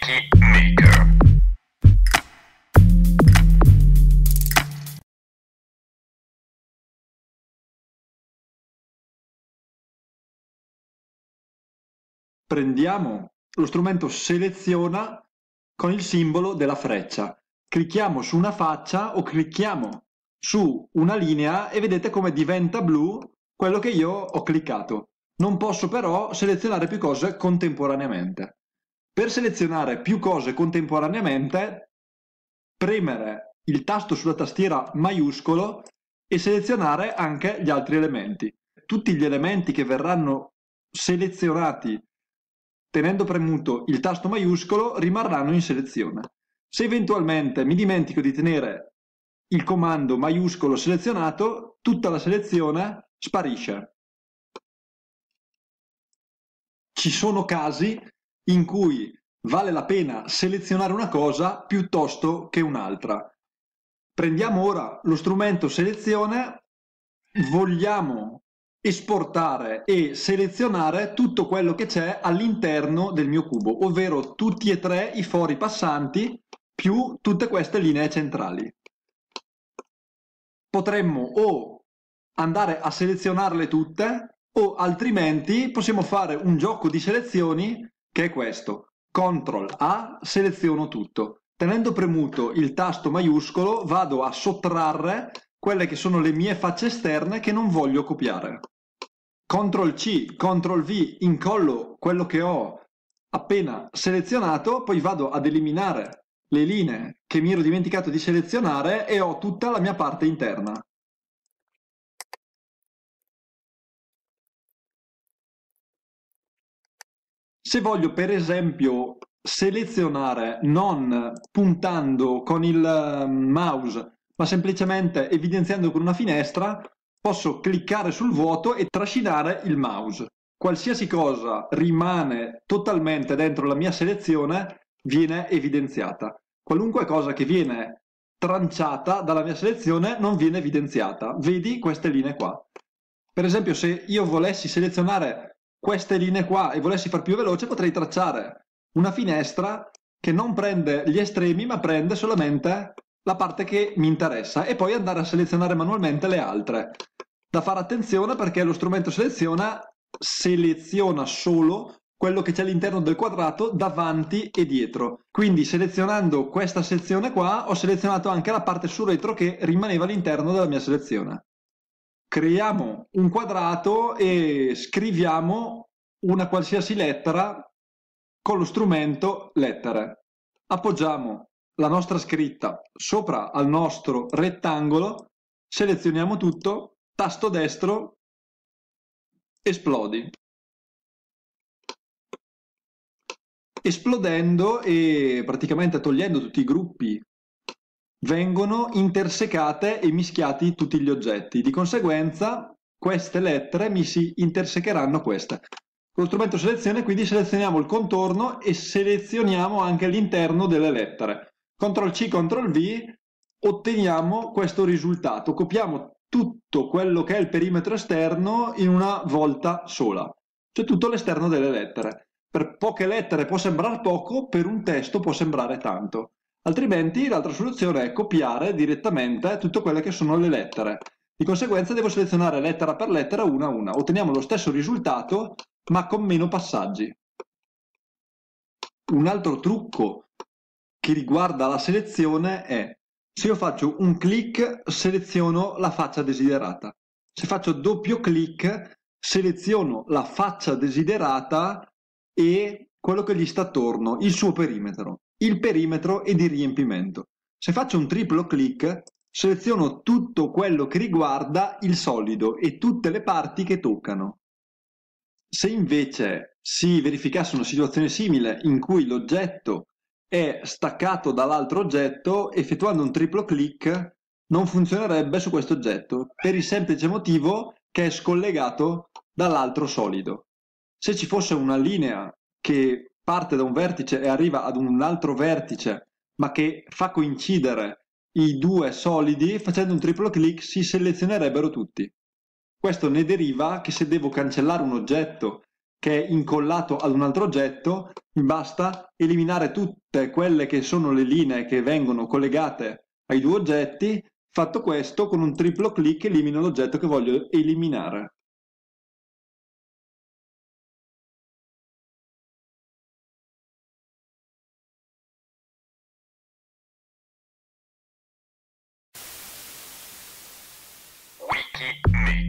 Wiki Maker. Prendiamo lo strumento seleziona con il simbolo della freccia, clicchiamo su una faccia o clicchiamo su una linea e vedete come diventa blu quello che io ho cliccato. Non posso però selezionare più cose contemporaneamente. Per selezionare più cose contemporaneamente, premere il tasto sulla tastiera maiuscolo e selezionare anche gli altri elementi. Tutti gli elementi che verranno selezionati tenendo premuto il tasto maiuscolo rimarranno in selezione. Se eventualmente mi dimentico di tenere il comando maiuscolo selezionato, tutta la selezione sparisce. Ci sono casi in cui vale la pena selezionare una cosa piuttosto che un'altra. Prendiamo ora lo strumento selezione, vogliamo esportare e selezionare tutto quello che c'è all'interno del mio cubo, ovvero tutti e tre i fori passanti più tutte queste linee centrali. Potremmo o andare a selezionarle tutte o altrimenti possiamo fare un gioco di selezioni che è questo. CTRL A, seleziono tutto. Tenendo premuto il tasto maiuscolo vado a sottrarre quelle che sono le mie facce esterne che non voglio copiare. CTRL C, CTRL V, incollo quello che ho appena selezionato, poi vado ad eliminare le linee che mi ero dimenticato di selezionare e ho tutta la mia parte interna. Se voglio per esempio selezionare non puntando con il mouse ma semplicemente evidenziando con una finestra, posso cliccare sul vuoto e trascinare il mouse. Qualsiasi cosa rimane totalmente dentro la mia selezione viene evidenziata. Qualunque cosa che viene tranciata dalla mia selezione non viene evidenziata. Vedi queste linee qua. Per esempio, se io volessi selezionare queste linee qua e volessi far più veloce, potrei tracciare una finestra che non prende gli estremi ma prende solamente la parte che mi interessa e poi andare a selezionare manualmente le altre. Da fare attenzione perché lo strumento seleziona solo quello che c'è all'interno del quadrato davanti e dietro. Quindi selezionando questa sezione qua ho selezionato anche la parte sul retro che rimaneva all'interno della mia selezione. Creiamo un quadrato e scriviamo una qualsiasi lettera con lo strumento lettere. Appoggiamo la nostra scritta sopra al nostro rettangolo, selezioniamo tutto, tasto destro, esplodi. Esplodendo e praticamente togliendo tutti i gruppi vengono intersecate e mischiati tutti gli oggetti. Di conseguenza queste lettere mi si intersecheranno queste. Con lo strumento selezione quindi selezioniamo il contorno e selezioniamo anche l'interno delle lettere. CTRL C, CTRL V, otteniamo questo risultato. Copiamo tutto quello che è il perimetro esterno in una volta sola, cioè tutto l'esterno delle lettere. Per poche lettere può sembrare poco, per un testo può sembrare tanto. Altrimenti l'altra soluzione è copiare direttamente tutte quelle che sono le lettere. Di conseguenza devo selezionare lettera per lettera una a una. Otteniamo lo stesso risultato ma con meno passaggi. Un altro trucco che riguarda la selezione è se io faccio un clic seleziono la faccia desiderata. Se faccio doppio clic seleziono la faccia desiderata e quello che gli sta attorno, il suo perimetro. Il perimetro è di riempimento. Se faccio un triplo clic, seleziono tutto quello che riguarda il solido e tutte le parti che toccano. Se invece si verificasse una situazione simile in cui l'oggetto è staccato dall'altro oggetto, effettuando un triplo clic non funzionerebbe su questo oggetto, per il semplice motivo che è scollegato dall'altro solido. Se ci fosse una linea che parte da un vertice e arriva ad un altro vertice, ma che fa coincidere i due solidi, facendo un triplo clic si selezionerebbero tutti. Questo ne deriva che se devo cancellare un oggetto che è incollato ad un altro oggetto, mi basta eliminare tutte quelle che sono le linee che vengono collegate ai due oggetti. Fatto questo, con un triplo clic elimino l'oggetto che voglio eliminare. Wikimate.